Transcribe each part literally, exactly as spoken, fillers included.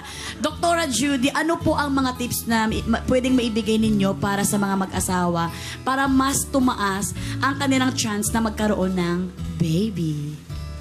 Doktora Judy, ano po ang mga tips na ma pwedeng maibigay ninyo para sa mga mag-asawa para mas tumaas ang kanilang chance na magkaroon ng baby?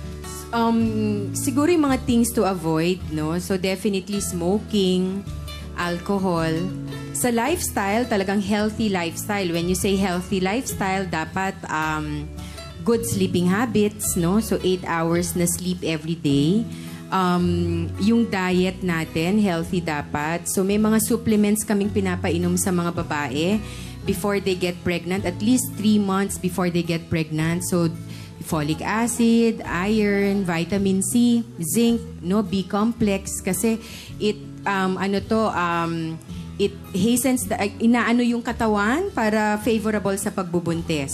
Um, siguro yung mga things to avoid, no? So definitely smoking, alcohol. Sa lifestyle, talagang healthy lifestyle. When you say healthy lifestyle, dapat um, good sleeping habits, no? So eight hours na sleep every day. Um, yung diet natin, healthy dapat. So may mga supplements kaming pinapainom sa mga babae before they get pregnant, at least three months before they get pregnant. So folic acid, iron, vitamin C, zinc, no, B complex kasi it um ano to um it hastens the, uh, inaano yung katawan para favorable sa pagbubuntis.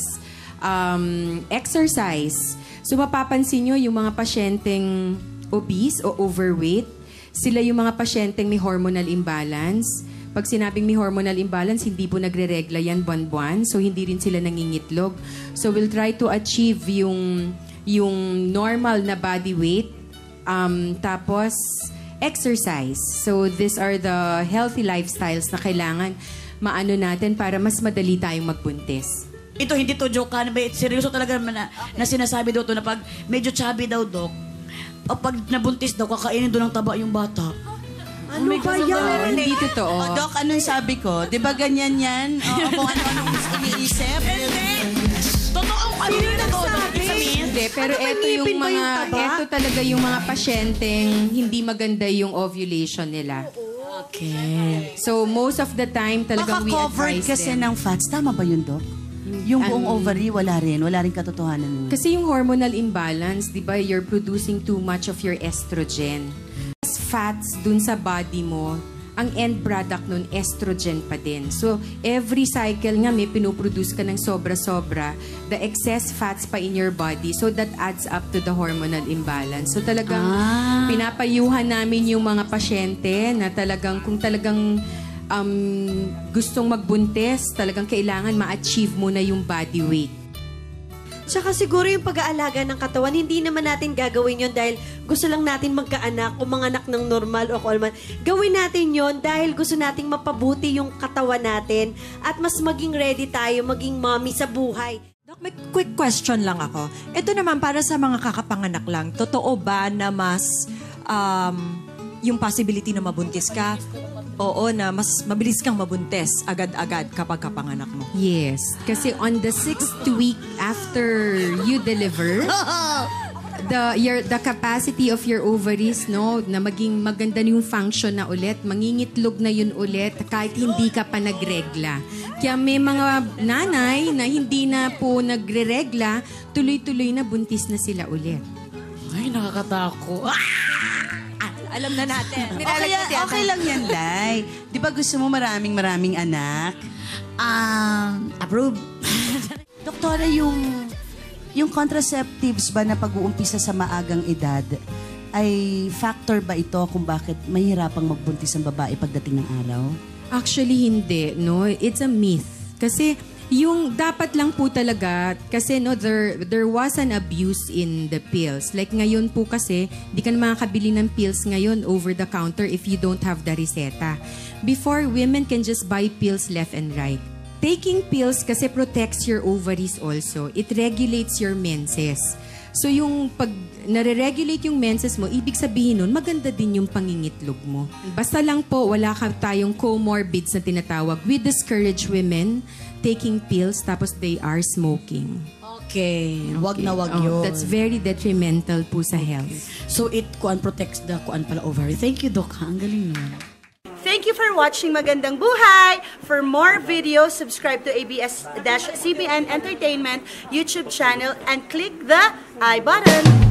Um, exercise. So mapapansin nyo yung mga pasyenteng obese o overweight, sila yung mga pasyenteng may hormonal imbalance. Pag sinabing may hormonal imbalance, hindi po nagre-regla yan buwan-buwan. So, hindi rin sila nangingitlog. So, we'll try to achieve yung, yung normal na body weight. Um, tapos, exercise. So, these are the healthy lifestyles na kailangan maano natin para mas madali tayong magbuntis. Ito, hindi to joke ka. Seryoso talaga naman na, na sinasabi daw to na pag medyo chubby daw, Dok, o pag nabuntis daw, kakainin doon ng taba yung bata. Ano ba yan? Hindi totoo. Oh, Doc, anong sabi ko? Di ba ganyan yan? O kung ano-anong iniisip? Totoo ano yun na to? Hindi, pero ito yung mga, ito talaga yung mga pasyenteng hindi maganda yung ovulation nila. Okay. So, most of the time talagang we Maka-covered advise kasi them. ng fats. Tama ba yun, Doc? Yung buong Um, ovary, wala rin. Wala rin katotohanan. Kasi yung hormonal imbalance, di ba, you're producing too much of your estrogen. Fats dun sa body mo, ang end product nun, estrogen pa din. So, every cycle nga may pinuproduce ka ng sobra-sobra, the excess fats pa in your body. So, that adds up to the hormonal imbalance. So, talagang ah. pinapayuhan namin yung mga pasyente na talagang, kung talagang um, gustong magbuntis, talagang kailangan ma-achieve mo na yung body weight. Tsaka siguro yung pag-aalaga ng katawan, hindi naman natin gagawin yon dahil gusto lang natin magkaanak o manganak ng normal o kalman. Gawin natin yon dahil gusto nating mapabuti yung katawan natin at mas maging ready tayo, maging mommy sa buhay. Doc, may quick question lang ako. Ito naman para sa mga kakapanganak lang. Totoo ba na mas um, yung possibility na mabuntis ka? Oo, na mas mabilis kang mabuntis agad-agad kapag kapanganak mo. Yes. Kasi on the sixth week after you deliver, the your the capacity of your ovaries, no, na maging maganda na yung function na ulit, mangingitlog na yun ulit kahit hindi ka pa nagregla. Kaya may mga nanay na hindi na po nagre-regla, tuloy-tuloy na buntis na sila ulit. Ay, nakakatako. Ah! Alam na natin. Okay, okay lang yan, Lai. Di ba gusto mo maraming maraming anak? Um, approve. Doktora, yung, yung contraceptives ba na pag-uumpisa sa maagang edad, ay factor ba ito kung bakit mahirapang magbuntis ang babae pagdating ng araw? Actually, hindi. No? It's a myth. Kasi yung dapat lang po talaga, kasi no, there, there was an abuse in the pills. Like ngayon po kasi, di ka na makakabili ng pills ngayon over the counter if you don't have the reseta. Before, women can just buy pills left and right. Taking pills kasi protects your ovaries also. It regulates your menses. So yung pag nare-regulate yung menses mo, ibig sabihin nun, maganda din yung pangingitlog mo. Basta lang po, wala ka tayong comorbids na tinatawag. We discourage women taking pills tapos they are smoking. Okay. Wag na wag Oh, yun. that's very detrimental po sa health. So it kuan protects the kuan pala ovary. Thank you, Doc. Ang galing nun. Thank you for watching Magandang Buhay. For more videos, subscribe to A B S C B N Entertainment YouTube channel and click the I button.